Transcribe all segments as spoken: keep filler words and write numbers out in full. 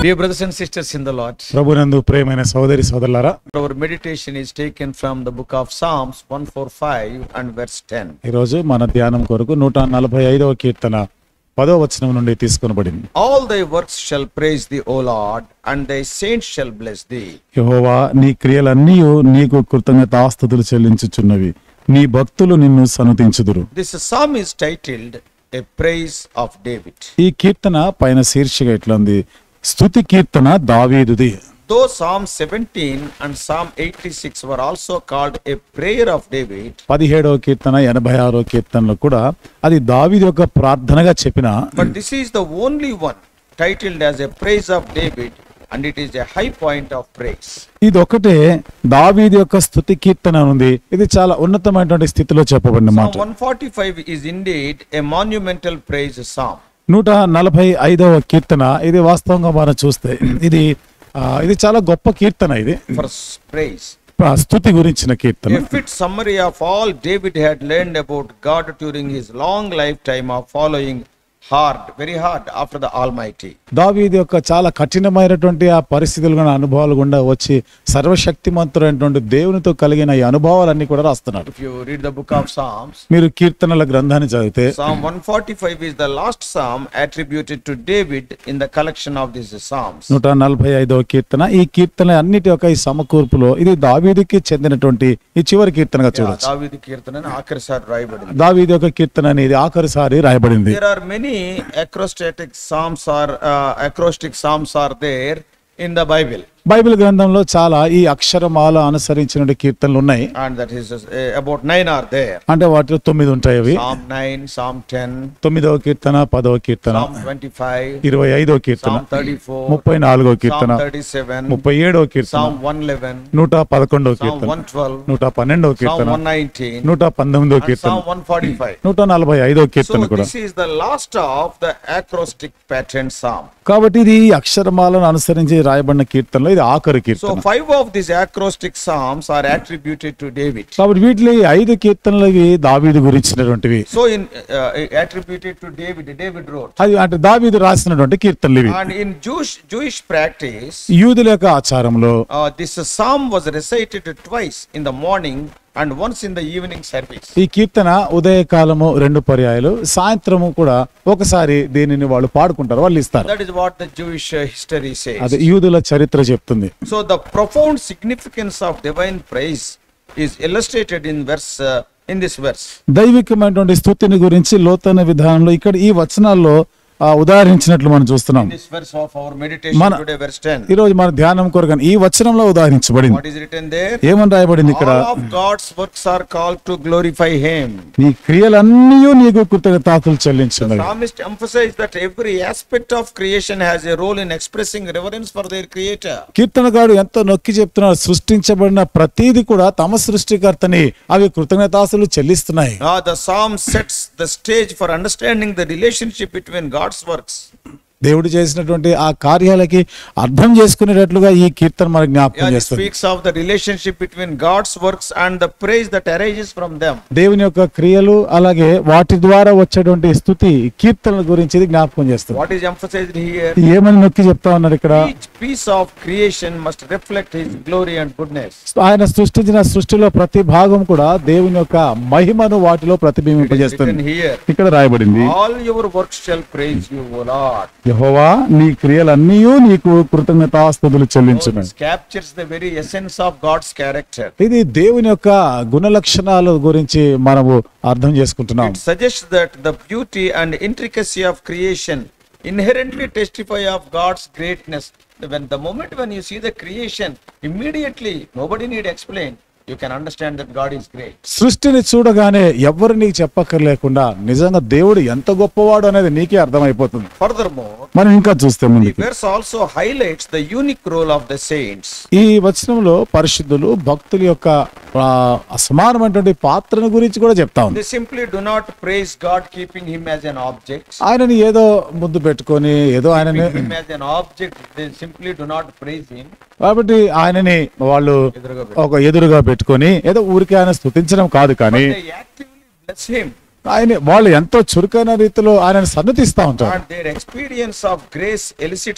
Dear brothers and sisters in the Lord, ప్రభునందు ప్రియమైన సోదరి సోదరులారా, our meditation is taken from the book of Psalms one forty-five and verse ten. ఈ రోజు మన ధ్యానం కొరకు నూట నలభై ఐదవ కీర్తన పదవ వచనం నుండి తీసుకొనబడింది. All thy works shall praise thee, O Lord, and thy saints shall bless thee. యెహోవా, నీ క్రియలన్నీ నీకు కృతజ్ఞతాస్తుతులు చెల్లించుచున్నవి, నీ భక్తులు నిన్ను సన్నుతించుదురు. This psalm is titled A Praise of David. ఈ కీర్తన పైన శీర్షిక ఇట్లా ఉంది, స్తుతి కీర్తన దావీదుది. Though Psalm seventeen and Psalm eighty-six were also called a prayer of David, పదిహేడవ కీర్తన ఎనభై ఆరో కీర్తనలో కూడా అది దావీదు యొక్క ప్రార్థనగా చెప్పిన, but this is the only one titled as a praise of David, and it is a high point of praise. ఇది ఒకటే దావీదు యొక్క స్తుతి కీర్తన ఉంది. ఇది చాలా ఉన్నతమైనటువంటి స్థితిలో చెప్పబడిన మాట. Psalm one forty-five is indeed a monumental praise psalm. నూట నలభై ఐదవ కీర్తన ఇది వాస్తవంగా మనం చూస్తే ఇది ఆ, ఇది చాలా గొప్ప కీర్తన. ఇది For praise. ఆ, స్తుతి గురించిన కీర్తన. A fit summary of all David had learned about God during his long lifetime of following hard, very hard after the Almighty. దావీదు యొక్క చాలా కఠినమైనటువంటి ఆ పరిస్థితులు గుణ అనుభవాలు గుండా వచ్చి సర్వశక్తిమంతుడైనటువంటి దేవునితో కలిగిన ఈ అనుభవాలన్నీ కూడా రాస్తున్నాడు. If you read the book of Psalms, మీరు కీర్తనల గ్రంథాన్ని చదివితే Psalm one forty-five is the last psalm attributed to David in the collection of these psalms. నూట నలభై ఐదవ కీర్తన ఈ కీర్తన అన్నిటి యొక్క ఈ సమకూర్పులో ఇది దావీదుకి చెందినటువంటి ఈ చివరి కీర్తనగా చూడొచ్చు. దావీదు కీర్తన ఆఖరిసారి రాయబడింది. దావీదు యొక్క కీర్తన అనేది ఆఖరిసారి రాయబడింది. There are many acrostatic psalms or uh, acrostic psalms are there in the Bible, Bible గ్రంథంలో చాలా ఈ అక్షరమాల అనుసరించిన కీర్తనలు ఉన్నాయి. and that is uh, about nine are there. అంటే వాటిలో తొమ్మిది ఉంటాయి. అవి Psalm nine, Psalm ten, తొమ్మిదవ కీర్తన, పదవ కీర్తన, Psalm twenty-five, ఇరవై ఐదవ కీర్తన, Psalm thirty-four, ముప్పై నాలుగవ కీర్తన, Psalm thirty-seven, ముప్పై ఏడవ కీర్తన, Psalm one eleven, నూట పదకొండవ Psalm కీర్తన, one twelve, నూట పన్నెండవ Psalm కీర్తన, one nineteen, నూట పంతొమ్మిదవ and Keerthana, Psalm one forty-five. నూట నలభై ఐదవ So కీర్తన కూడా. this is the last of the acrostic pattern psalm. కాబట్టి ఇది ఈ అక్షరమాలను అనుసరించి రాయబడిన కీర్తనలో ఇది ఆఖరి So Keerthana. five of these acrostic psalms are attributed to David. కాబట్టి వీటిలో ఈ ఐదు కీర్తనలు ఇవి దావీదు గురించినటువంటివి. So in uh, attributed to David, David wrote. అది అంటే దావీదు రాసినటువంటి కీర్తనలు ఇవి. And in Jewish Jewish practice, యూదుల యొక్క ఆచారంలో uh, this psalm was recited twice in the morning and once in the evening service. ఈ కీర్తన ఉదయకాలము రెండు పర్యాయాలు, సాయంత్రము కూడా ఒకసారి దీనిని వాళ్ళు పాడుకుంటారు, వాళ్ళు ఇస్తారు. That is what the Jewish uh, history says. అది యూదుల చరిత్ర చెప్తుంది. So the profound significance of divine praise is illustrated in verse uh, in this verse. దైవికమైనటువంటి స్తుతిని గురించి లోతైన విధానంలో ఇక్కడ ఈ వచనాల్లో ఆ, ఉదాహరించినట్లు మనం చూస్తున్నాం. In this verse of our meditation మన- today, verse ten. ఈ రోజు మన ధ్యానం కొరకు ఈ వచనంలో ఉదాహరించబడింది. What is written there? ఏమని రాయబడింది ఇక్కడ? All of God's works are called to glorify Him. నీ క్రియలన్నీ నీకు కృతజ్ఞతాస్తులు The చెల్లించున్నవి. psalmist emphasized that every aspect of creation has a role in expressing reverence for their Creator. కీర్తనగాడు ఎంతో నొక్కి చెప్తున్నాడు, సృష్టించబడిన ప్రతీది కూడా తమ సృష్టికర్తని అవి కృతజ్ఞతాస్తులు చెల్లిస్తున్నాయి. Now the psalm sets the stage for understanding the relationship between God's works. దేవుడు చేసినటువంటి ఆ కార్యాలకి అర్థం చేసుకునేటట్లుగా ఈ కీర్తన మనకు జ్ఞాపకం Yeah, it చేస్తుంది. speaks of the relationship between God's works and the praise that arises from them. దేవుని యొక్క క్రియలు అలాగే వాటి ద్వారా వచ్చేటువంటి స్తుతి కీర్తనల గురించి ఇది జ్ఞాపకం చేస్తుంది. What is emphasized here? ఏమని నొక్కి చెప్తా ఉన్నారు ఇక్కడ? Each piece of creation must reflect His glory and goodness. ఆయన సృష్టించిన సృష్టిలో ప్రతి భాగం కూడా దేవుని యొక్క మహిమను వాటిలో It is ప్రతిబింబింపజేస్తుంది. written here. ఇక్కడ రాయబడింది, All your works shall praise you, O Lord. యెహోవా, నీ క్రియలన్నీ నీకు కృతజ్ఞతాస్తుతులు చెల్లించును. This captures the very essence of God's character. ఇది దేవుని యొక్క గుణ లక్షణాల గురించి మనము అర్థం చేసుకుంటున్నాం. It suggests that the beauty and intricacy of creation inherently testify of God's greatness. When the moment when you see the creation, immediately nobody need explain. You can understand that God is great. సృష్టిని చూడగానే ఎవ్వరు నీకు చెప్పక్కర్లేకుండా నిజంగా దేవుడు ఎంత గొప్పవాడు అనేది నీకే అర్థమైపోతుంది. Furthermore, మనం ఇంకా చూస్తే the ముందుకు verse also highlights the unique role of the saints. ఈ వచనంలో పరిశుద్ధులు భక్తుల యొక్క ఆ, అసమానమైనటువంటి పాత్రను గురించి కూడా చెప్తా ఉంది. They simply do not praise God keeping him as an object. ఆయనని ఏదో ముద్దు పెట్టుకొని ఏదో ఆయనని Keeping him as an object, they simply do not praise him. కాబట్టి ఆయనని వాళ్ళు ఎదురుగా ఒక ఎదురుగా పెట్టుకొని ఏదో ఊరికే ఆయన స్తుతించడం కాదు, కానీ They actively bless him. ఆయన వాళ్ళు ఎంతో చురుకైన రీతిలో ఆయనను సన్నతిస్తా ఉంటారు. And their experience of grace elicits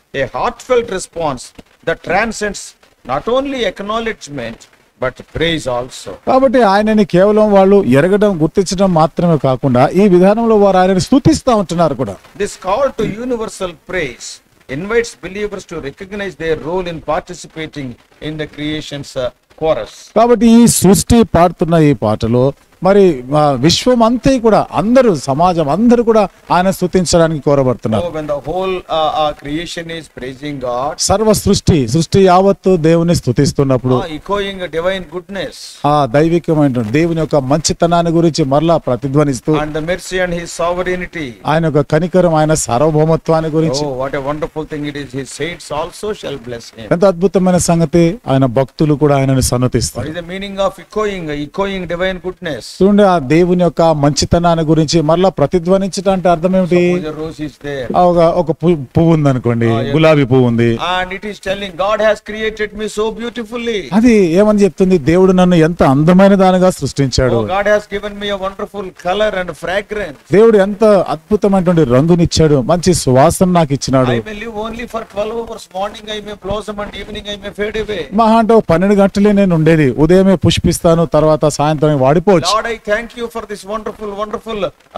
a heartfelt response that transcends not only acknowledgement but praise also. కాబట్టి ఆయనని కేవలం వాళ్ళు ఎరగడం గుర్తించడం మాత్రమే కాకుండా ఈ విధానంలో వారు ఆయనని స్తుతిస్తూ ఉంటున్నారు కూడా. This call to universal praise invites believers to recognize their role in participating in the creation's uh, chorus. కాబట్టి ఈ సృష్టి పాడుతున్న ఈ పాటలో మరి ఆ, విశ్వం అంతా కూడా అందరూ సమాజం అందరూ కూడా ఆయన స్తుతించడానికి కోరబడుతున్నారు. So when the whole uh, uh, creation is praising God, సర్వ సృష్టి సృష్టి యావత్తు దేవుని స్తుతిస్తున్నప్పుడు uh, echoing a divine goodness ఆ దైవికమైన దేవుని యొక్క మంచితనాన్ని గురించి మరలా ప్రతిధ్వనిస్తూ and the mercy and his sovereignty. ఆయన యొక్క కనికరం ఆయన సార్వభౌమత్వాన్ని గురించి Oh, what a wonderful thing it is. His saints also shall bless him. ఎంత అద్భుతమైన సంగతి, ఆయన భక్తులు కూడా ఆయనను What సన్నతిస్తారు. is the meaning of echoing? Echoing divine goodness. చూడండి ఆ దేవుని యొక్క మంచితనాన్ని గురించి మరలా ప్రతిధ్వనించడం అంటే అర్థం ఏమిటి? Suppose a rose is there ఆ ఒక ఒక పు- పువ్వు ఉంది అనుకోండి, గులాబీ పువ్వు ఉంది, and it is telling God has created me so beautifully. అది ఏమని చెప్తుంది? దేవుడు నన్ను ఎంత అందమైన దానిగా సృష్టించాడు, Oh, God has given me a wonderful color and fragrance. దేవుడు ఎంత అద్భుతమైనటువంటి రంగునిచ్చాడు, మంచి సువాసన నాకు ఇచ్చినాడు. I may live only for twelve hours. Morning I may blossom and evening I may fade away. మహా అంటే ఒక పన్నెండు గంటలే నేను ఉండేది, ఉదయమే పుష్పిస్తాను, తర్వాత సాయంత్రం వాడిపోవచ్చు. Lord, I thank you for this wonderful, wonderful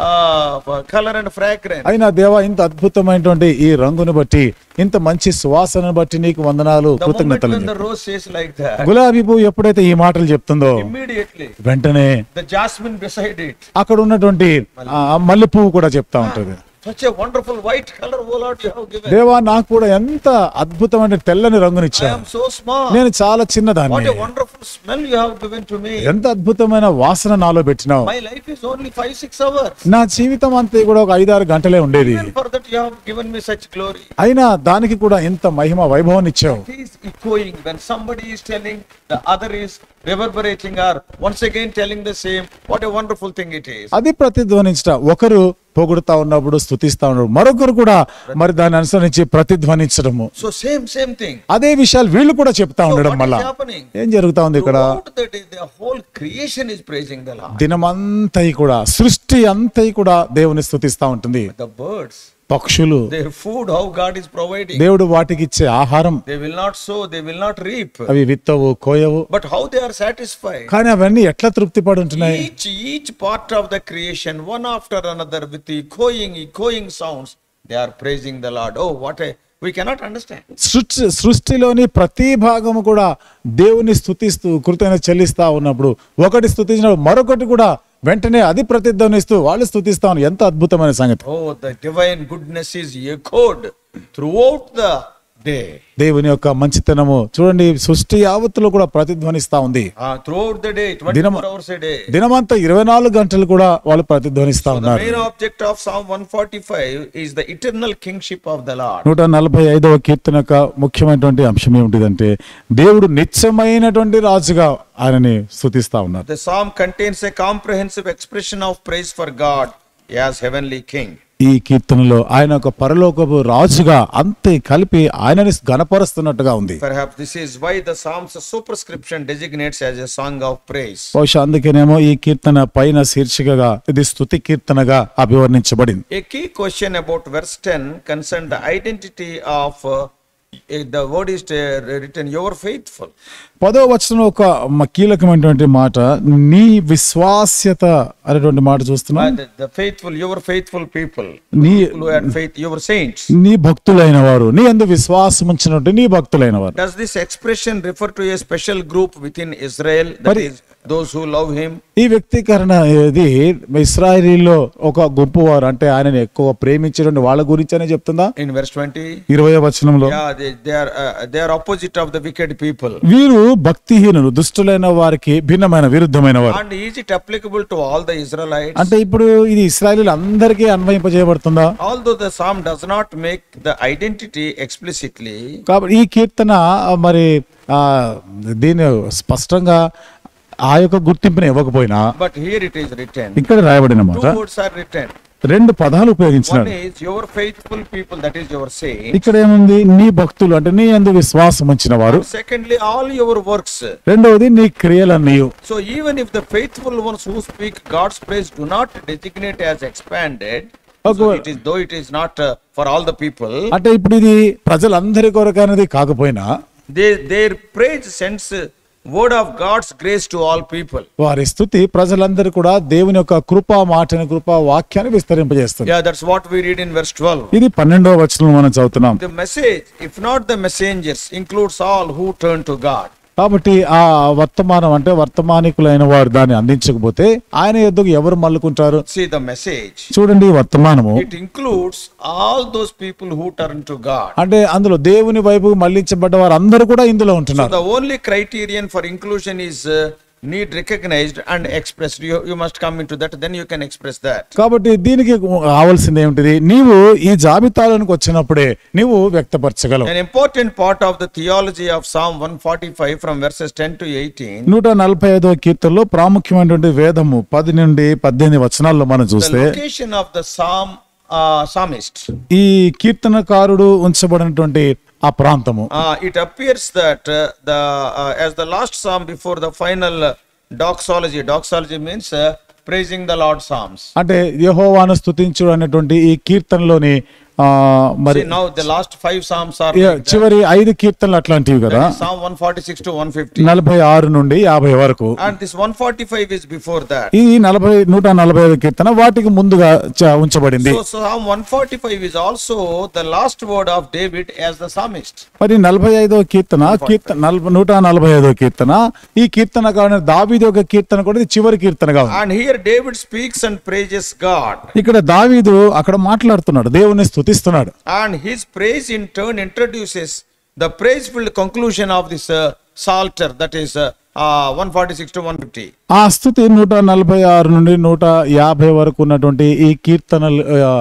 uh, color and fragrance. అయినా దేవా ఇంత అద్భుతమైనటువంటి ఈ రంగుని బట్టి, ఇంత మంచి సువాసనను బట్టి నీకు వందనాలు, The moment కృతజ్ఞతలు. when the rose says like that, గులాబీ పువ్వు ఎప్పుడైతే ఈ మాటలు చెప్తుందో immediately వెంటనే the jasmine beside it, అక్కడ ఉన్నటువంటి ఆ మల్లె పువ్వు కూడా చెప్తా ఉంటది, such a wonderful white color, oh Lord, you have given. దేవా నాకు కూడా ఎంత అద్భుతమైన తెల్లని I రంగునిచ్చా, am so small. నేను చాలా What చిన్నదాన్ని, a wonderful smell you have given to me. ఎంత అద్భుతమైన వాసన నాలో పెట్టినావు. My life is only five, six hours. నా జీవితం అంతా కూడా ఒక ఐదారు గంటలే ఉండేది, Even for that you have given me such glory. అయినా దానికి కూడా ఎంత మహిమ వైభవం ఇచ్చావు. It is echoing when somebody is telling, the other is reverberating or once again telling the same. What a wonderful thing it is. అది ప్రతిధ్వనించట, ఒకరు పొగుడుతా ఉన్నప్పుడు స్తుతిస్తా ఉన్నప్పుడు మరొకరు కూడా మరి దాన్ని అనుసరించి ప్రతిధ్వనించడము, So same, same thing. అదే విషయాలు వీళ్ళు కూడా చెప్తా So ఉండడం what వల్ల is happening? ఏం జరుగుతా ఉంది ఇక్కడ? Throughout the day, the whole creation is praising the Lord. దినమంతా కూడా సృష్టి అంతా కూడా దేవుని స్తుతిస్తా ఉంటుంది. The birds, పక్షులు, their food, how God is providing. దేవుడు వాటికి ఇచ్చే ఆహారం, They will not sow, they will not reap. అవి విత్తవు కోయవు, But how they are satisfied. కానీ అవన్నీ ఎట్లా తృప్తి పడి ఉంటున్నాయి? Each, each part of the creation, one after another, with echoing, echoing sounds, they are praising the Lord. Oh, what a, we cannot understand. సృష్టి సృష్టిలోని ప్రతి భాగము కూడా దేవుని స్తుతిస్తూ కృతజ్ఞత చెల్లిస్తా ఉన్నప్పుడు, ఒకటి స్తుతించినప్పుడు మరొకటి కూడా వెంటనే అది ప్రతిధ్వనిస్తూ వాళ్ళు స్తుతిస్తా ఉన్నారు. ఎంత అద్భుతమైన సంగతి! Oh, the divine goodness is echoed throughout the day. దేవుని యొక్క మంచితనము చూడండి సృష్టి యావత్తులో కూడా ప్రతిధ్వనిస్తా ఉంది. Uh, throughout the day, twenty-four hours a day. దినమంతా ఇరవై నాలుగు గంటలు కూడా వాళ్ళు ప్రతిధ్వనిస్తా So the ఉన్నారు. main object of Psalm one forty-five is the eternal kingship of the Lord. నూట నలభై ఐదవ కీర్తన యొక్క ముఖ్యమైనటువంటి అంశం ఏమిటిదంటే దేవుడు నిత్యమైనటువంటి రాజుగా ఆయనని స్తుతిస్తా ఉన్నారు. The psalm contains a comprehensive expression of praise for God as heavenly king. ఈ కీర్తనలో ఆయన ఒక పరలోకపు రాజుగా అంతే కలిపి ఆయనని గణపరుస్తున్నట్టుగా ఉంది. Perhaps this is why the psalm's superscription designates as a song of praise. బహుశా అందుకేనేమో ఈ కీర్తన పైన శీర్షికగా ఇది స్తుతి కీర్తనగా అభివర్ణించబడింది. A key question about verse ten concerns the identity of uh, the word is uh, written, you are faithful. పదో వచనంలో ఒక మ- కీలకమైనటువంటి మాట, నీ విశ్వాస్యత అనేటువంటి మాట చూస్తున్నాం. Uh, the, the faithful, you are faithful people. నీ People who had faith, you are saints. నీ భక్తులైన వారు, నీ అందు విశ్వాసం ఉంచినట్టు నీ భక్తులైన వారు. Does this expression refer to a special group within Israel, that మరి- is those who love him? ఈ వ్యక్తీకరణ ఇది ఇశ్రాయేలీలో ఒక గుంపు వారు, అంటే ఆయనని ఎక్కువ ప్రేమించేటువంటి వాళ్ళ గురించి అనే చెప్తుందా? In verse twenty, ఇరవై వచనంలో yeah, they, they are uh, they are opposite of the wicked people. వీరు భక్తిహీనులు, దుష్టులైన వారికి భిన్నమైన విరుద్ధమైన వారు. And is it applicable to all the Israelites? అంటే ఇప్పుడు ఇది ఇశ్రాయేలీలు అందరికీ అన్వయింపజేయబడుతుందా? Although the psalm does not make the identity explicitly, కాబట్టి ఈ కీర్తన మరి ఆ దీని స్పష్టంగా ఆ యొక్క గుర్తింపుని ఇవ్వకపోయినా but here it is written. ఇక్కడ రాయబడిన మాట Two words are written. రెండు పదాలు One ఉపయోగించినాడు. is your faithful people, that is your saints. ఇక్కడ ఏముంది? నీ భక్తులు అంటే నీ యందు విశ్వాసం ఉంచిన వారు. Secondly, all your works. రెండవది నీ క్రియలన్నీయు. So even if the faithful ones who speak God's praise do not designate as expanded, So it is, though it is not uh, for all the people, అంటే ఇప్పుడు ఇది ప్రజలందరి కొరకైనది కాకపోయినా they, their praise sends uh, word of God's grace to all people. వారి స్తుతి ప్రజలందరూ కూడా దేవుని యొక్క కృపా మాటని కృపా వాక్యాన్ని విస్తరింపజేస్తుంది. Yeah, that's what we read in verse twelve. ఇది పన్నెండవ వచనం మనం చదువుతున్నాం. The message, if not the messengers, includes all who turn to God. కాబట్టి ఆ వర్తమానం అంటే వర్తమానికులైన వారు దాన్ని అందించకపోతే ఆయన యొద్దకు ఎవరు మల్లుకుంటారు? See the message. చూడండి ఈ వర్తమానము It includes all those people who turn to God. అంటే అందులో దేవుని వైపు మళ్లించబడ్డ వారు అందరూ కూడా ఇందులో So ఉంటున్నారు. the only criterion for inclusion is uh, need recognized and expressed. You, you must come into that, then you can express that. కాబట్టి దీనికి కావాల్సింది ఏమిటిది? నీవు ఈ జాబితాలోనికి వచ్చినప్పుడే నీవు వ్యక్తపరచగలవు. An important part of the theology of Psalm one forty-five from verses ten to eighteen, నూట నలభై ఐదో కీర్తనలో ప్రాముఖ్యమైనటువంటి వేదము పది నుండి పద్దెనిమిది వచనాల్లో మనం the చూస్తే location of the psalm uh, psalmist. ఈ కీర్తనకారుడు ఉంచబడినటువంటి ఆ ప్రాంతము Uh, it appears that uh, the uh, as the last psalm before the final uh, doxology. Doxology means uh, praising the Lord psalms. అంటే యెహోవాను స్తుతించుడు అనేటువంటి ఈ కీర్తనలోని ఆ మరి See, now the last five psalms are ఈ like that. చివరి ఐదు కీర్తనలు అట్లాంటివి కదా, That is Psalm one forty-six to one fifty. నలభై ఆరు నుండి యాభై వరకు. And this one forty-five is before that. ఈ నలభై నూట నలభై ఐదు కీర్తన వాటికి ముందుగా చ- ఉంచబడింది. So Psalm one forty-five is also the last word of David as the psalmist. మరి నలభై ఐదో కీర్తన కీర్తన నలభై నూట నలభై ఐదో కీర్తన ఈ కీర్తన కాని దావీదు యొక్క కీర్తన కూడా ఇది చివరి కీర్తనగా ఉంది. And here David speaks and praises God. ఇక్కడ దావీదు అక్కడ మాట్లాడుతున్నాడు, దేవుని స్తుతిస్తున్నాడు. And his praise in turn introduces the praise-filled conclusion of this uh, psalter, that is uh, uh, one forty-six to one fifty. ఆ స్తుతి నూట నలభై ఆరు నుండి నూట యాభై వరకు ఉన్నటువంటి ఈ కీర్తనలు ఆ,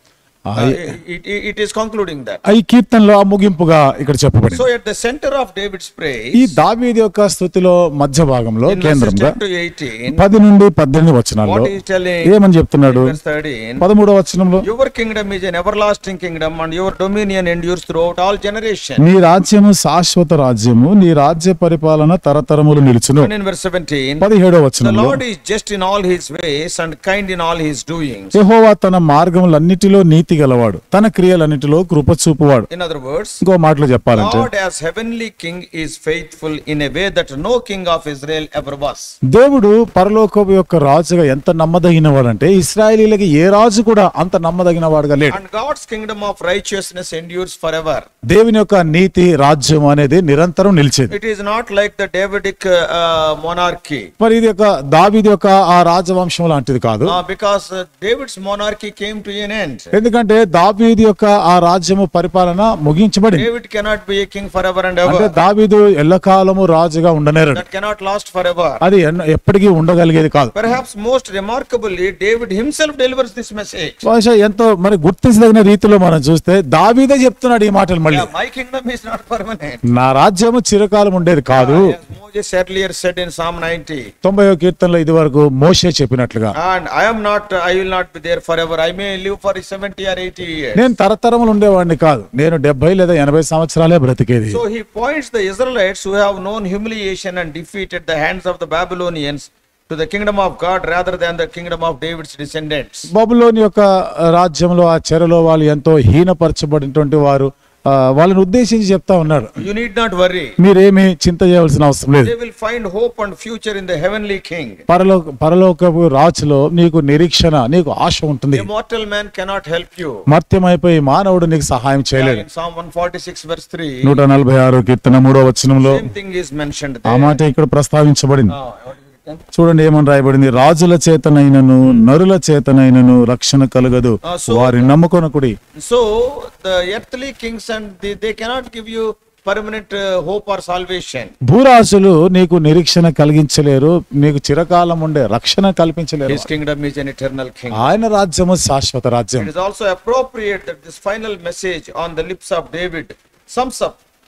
ఆ, Uh, it, it, it is concluding that. ఈ కీర్తనలో ఆ ముగింపుగా ఇక్కడ చెప్పబడింది. So at the center of David's praise, ఈ దావీదు యొక్క స్థుతిలో మధ్య భాగంలో in verses కేంద్రంగా ten to eighteen, పది నుండి పద్దెనిమిది వచనాల్లో what he is telling, ఏమని చెప్తున్నాడు? verse thirteen, పదమూడవ వచనంలో your kingdom is an everlasting kingdom and your dominion endures throughout all generations. నీ రాజ్యము శాశ్వత రాజ్యము, నీ రాజ్య పరిపాలన తరతరములు నిలుచును. And in verse seventeen, పదిహేడవ the వచనంలో Lord is just in all his ways and kind in all his doings. యెహోవా తన మార్గములన్నిటిలో నీతి గలవాడు, తన క్రియలన్నిటిలో కృప చూపువాడు. In other words, ఇంకో మాటలో చెప్పాలంటే God as heavenly king is faithful in a way that no king of Israel ever was. దేవుడు పరలోకపు యొక్క రాజుగా ఎంత నమ్మదగిన వాడంటే ఇశ్రాయేలీయులకి ఏ రాజు కూడా అంత నమ్మదగిన వాడుగా లేడు. And God's kingdom of righteousness endures forever. దేవుని యొక్క నీతి రాజ్యం అనేది నిరంతరం నిలిచేది. It is not like the Davidic uh, uh, monarchy. మరి ఇది యొక్క దావీదు యొక్క ఆ రాజవంశం లాంటిది కాదు. Uh, because uh, David's monarchy came to an end. ఎందుకంటే దావీదు యొక్క ఆ రాజ్యము పరిపాలన ముగించబడింది. David cannot be a king forever and అంటే ever. దావీదు ఎల్లకాలము రాజుగా ఉండనేరడు. That cannot last forever. అది ఎన్న- ఎప్పటికీ ఉండగలిగేది కాదు. Perhaps most remarkably, David himself delivers this message. బహుశా ఎంతో మరి గుర్తించదగిన రీతిలో మనం చూస్తే దావీదే చెప్తున్నాడు ఈ మాటలు మళ్ళీ. Yeah, my kingdom is not permanent. నా రాజ్యము చిరకాలం ఉండేది కాదు. As Moses earlier said in Psalm ninety. తొంభైవ కీర్తనలో ఇది వరకు మోషే చెప్పినట్లుగా And I am not, I will not be there forever. I may live for seventy or eighty years. నేను తరతరములు ఉండేవాడిని కాదు, నేను డెబ్బై లేదా ఎనభై సంవత్సరాలే బ్రతికేది. So he points the Israelites who have known humiliation and defeat at the hands of the Babylonians to the kingdom of God rather than the kingdom of David's descendants. బబులోని యొక్క రాజ్యంలో ఆ చెరలో వాళ్ళు ఎంతో హీనపరచబడినటువంటి వారు ఆ, వాళ్ళని ఉద్దేశించి చెప్తా ఉన్నాడు, You need not worry. మీరేమీ చింత చేయవలసిన అవసరం లేదు. They will find hope and future in the heavenly king. పరలోక పరలోకపు రాజులో నీకు నిరీక్షణ, నీకు ఆశ ఉంటుంది. A mortal man cannot help you. మర్త్యమైపోయి మానవుడు నీకు సహాయం చేయలేడు. In Psalm one forty-six verse three, నూట నలభై ఆరు కీర్తన మూడో వచనంలో same thing is mentioned ఆ there. మాట ఇక్కడ ప్రస్తావించబడింది. Ah, what is it? చూడండి ఏమని రాయబడింది, రాజుల చేతనైనను నరుల చేతనైనను రక్షణ కలగదు, Ah, so- వారి నమ్ముకొనకుడి. So the earthly kings and they, they cannot give you permanent uh, hope or salvation. భూరాజులు నీకు నిరీక్షణ కలిగించలేరు, నీకు చిరకాలం ఉండే రక్షణ కల్పించలేరు. His kingdom is an eternal kingdom. ఆయన రాజ్యము శాశ్వత రాజ్యం. It is also appropriate that this final message on the lips of David sums up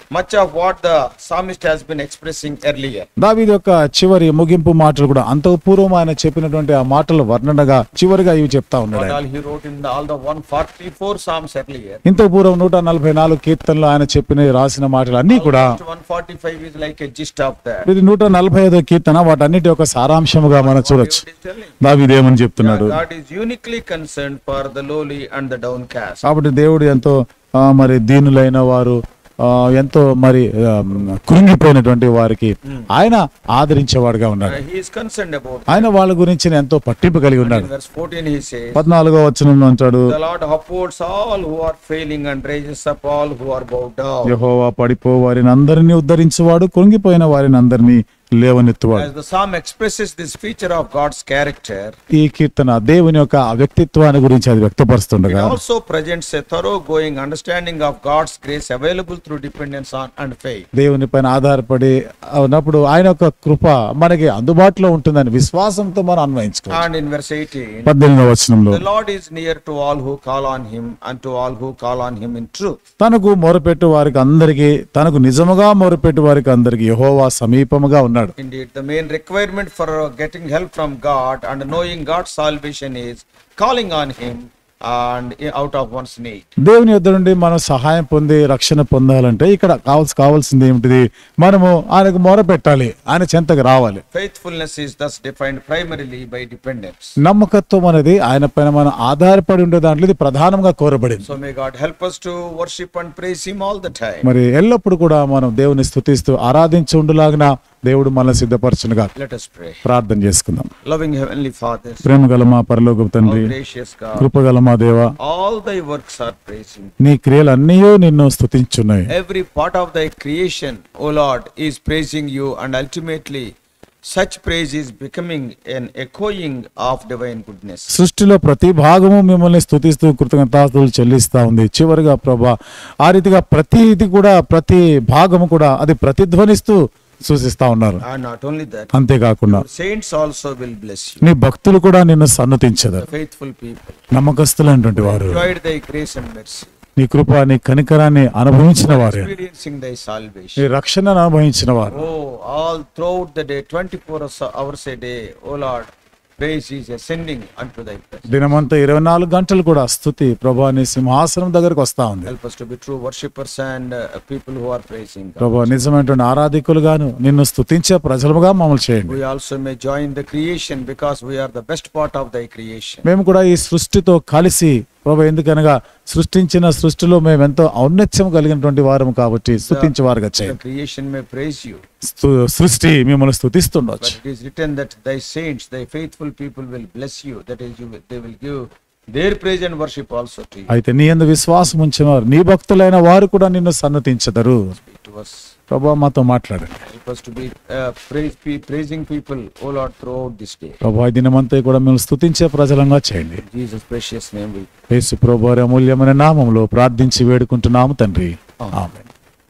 much of what the psalmist has been expressing earlier. దావీదు యొక్క చివరి ముగింపు మాటలు కూడా అంతకు పూర్వం ఆయన చెప్పినటువంటి ఆ మాటల వర్ణనగా చివరిగా ఇవి చెప్తా ఉన్నాడు What ఆయన. all he wrote in the, all the one forty-four psalms earlier. ఇంతకు పూర్వం నూట నలభై నాలుగు కీర్తనలు ఆయన చెప్పిన రాసిన మాటలు అన్ని కూడా Almost one forty-five is like a gist of that. ఇది నూట నలభై ఐదో కీర్తన వాటన్నిటి ఒక సారాంశముగా మనం చూడొచ్చు. What is telling? దావీదు ఏమని చెప్తున్నాడు? God is uniquely concerned for the lowly and the downcast. కాబట్టి దేవుడు ఎంతో ఆ, మరి దీనులైన వారు ఆ, ఎంతో మరి ఆ, కృంగిపోయినటువంటి వారికి ఆయన ఆదరించేవాడుగా ఉన్నాడు. Uh, he is concerned about that. ఆయన వాళ్ళ గురించి ఎంతో పట్టింపు కలిగి In ఉన్నాడు. verse fourteen he says, పద్నాలుగో వచనంలో అంటాడు, the Lord upholds all who are failing and raises up all who are bowed down. యెహోవా పడిపో వారిని అందరినీ ఉద్ధరించువాడు, కృంగిపోయిన వారిని అందరినీ లేవనెత్తువాడు. As the psalm expresses this feature of God's character, ఈ కీర్తన దేవుని యొక్క వ్యక్తిత్వాన్ని గురించి అది it వ్యక్తపరుస్తుండగా also presents a thoroughgoing understanding of God's grace available through dependence on and faith. దేవుని పైన ఆధారపడి ఉన్నప్పుడు ఆయన యొక్క కృప మనకి అందుబాటులో ఉంటుందని విశ్వాసంతో మనం అన్వయించుకోవాలి. And in verse eighteen, పద్దెనిమిదవ వచనంలో the Lord is near to all who call on him and to all who call on him in truth. తనకు మొరపెట్టు వారికి అందరికి, తనకు నిజముగా మొరపెట్టు వారికి అందరికి యెహోవా సమీపముగా ఉన్నాడు. Indeed, the main requirement for uh, getting help from God and knowing God's salvation is calling on him and uh, out of one's need. దేవుని యొద్ద నుండి మనం సహాయం పొంది రక్షణ పొందాలంటే ఇక్కడ కావాల్సి కావాల్సింది ఏమిటిది? మనము ఆయనకు మొర పెట్టాలి, ఆయన చెంతకు రావాలి. Faithfulness is thus defined primarily by dependence. నమ్మకత్వం అనేది ఆయన పైన మనం ఆధారపడి ఉండే దాంట్లో ఇది ప్రధానంగా కోరబడింది. So may God help us to worship and praise him all the time. మరి ఎల్లప్పుడు కూడా మనం దేవుని స్తుతిస్తూ ఆరాధించి ఉండులాగిన దేవుడు మనల్ని సిద్ధపరచునుగా. Let us pray. ప్రార్థన చేసుకుందాం. Loving heavenly Father, ప్రేమ గల మా పరలోకపు తండ్రి, oh gracious God, కృపగల మా దేవా, all thy works are praising. నీ క్రియలన్నీ నిన్ను స్తుతించున్నాయి. Every part of thy creation, O Lord, is praising you, and ultimately such praise is becoming an echoing of divine goodness. సృష్టిలో ప్రతి భాగము మిమ్మల్ని స్తుతిస్తూ కృతజ్ఞతాస్తుతులు చెల్లిస్తా ఉంది. చివరిగా ప్రభా ఆ రీతిగా ప్రతిది కూడా ప్రతి భాగము కూడా అది ప్రతిధ్వనిస్తూ సూచిస్తా ఉన్నారు. And not only that, అంతేకాకుండా your saints also will bless you. నీ భక్తులు కూడా నిన్ను సన్నతించదరు. The faithful people నమ్మకస్తులైనటువంటి వారు enjoyed thy grace and mercy, నీ కృప నీ కనికరాన్ని అనుభవించిన వారే, experiencing thy salvation. నీ రక్షణను అనుభవించిన వారు. Oh, all throughout the day, twenty-four hours a day, O Lord, praise is ascending unto thy presence. దినమంతా ఇరవై నాలుగు గంటలు కూడా స్తుతి ప్రభా నీ సింహాసనం దగ్గరకు వస్తా ఉంది. Help us to be true worshippers and uh, people who are praising God. ప్రభా నిజమైనటువంటి ఆరాధికులుగాను నిన్ను స్తుతించే ప్రజలుగా మమ్మల్ని చేయండి. We also may join the creation because we are the best part of thy creation. మేము కూడా ఈ సృష్టితో కలిసి ప్రభా, ఎందుకనగా సృష్టించిన సృష్టిలో మేము ఎంతో ఔన్నత్యం కలిగినటువంటి వారము కాబట్టి స్తుతించే వారుగా The చేయండి. creation may praise you, స్తు- సృష్టి మిమ్మల్ని స్తుతిస్తుండొచ్చు. but it is written that thy saints, thy faithful people will bless you. That is, you will, they will give their praise and worship also to you. అయితే నీ యందు విశ్వాసం ఉంచిన వారు, నీ భక్తులైన వారు కూడా నిన్ను సన్నతించదరు. Speak to us. ప్రభా మాతో మాట్లాడండి. Help us to be uh, praise, be praising people, O Lord, throughout this day. ప్రభా ఈ దినమంతా కూడా మిమ్మల్ని స్తుతించే ప్రజలంగా చేయండి. In Jesus' precious name we యేసు ప్రభువు వారి అమూల్యమైన నామములో ప్రార్థించి వేడుకుంటున్నాము తండ్రి. ఆమేన్.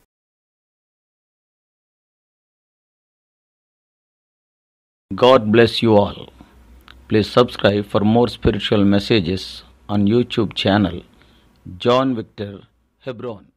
God bless you all. Please subscribe for more spiritual messages on YouTube channel John Victor Hebron.